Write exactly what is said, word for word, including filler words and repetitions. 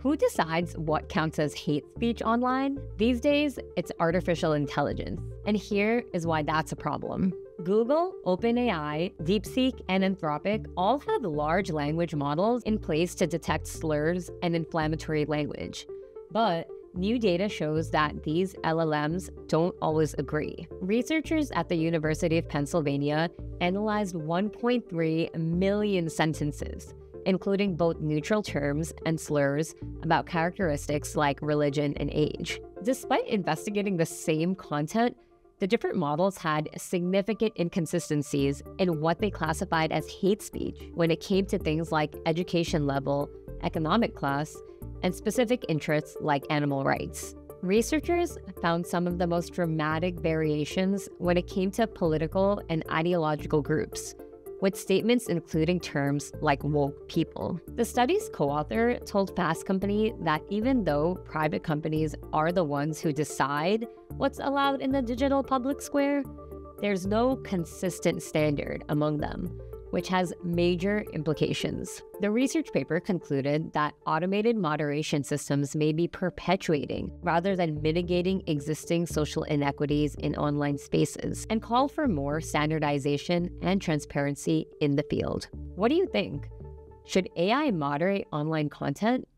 Who decides what counts as hate speech online? These days, it's artificial intelligence. And here is why that's a problem. Google, OpenAI, DeepSeek, and Anthropic all have large language models in place to detect slurs and inflammatory language. But new data shows that these L L Ms don't always agree. Researchers at the University of Pennsylvania analyzed one point three million sentences, including both neutral terms and slurs about characteristics like religion and age. Despite investigating the same content, the different models had significant inconsistencies in what they classified as hate speech when it came to things like education level, economic class, and specific interests like animal rights. Researchers found some of the most dramatic variations when it came to political and ideological groups, with statements including terms like woke people. The study's co-author told Fast Company that even though private companies are the ones who decide what's allowed in the digital public square, there's no consistent standard among them, which has major implications. The research paper concluded that automated moderation systems may be perpetuating rather than mitigating existing social inequities in online spaces, and called for more standardization and transparency in the field. What do you think? Should A I moderate online content?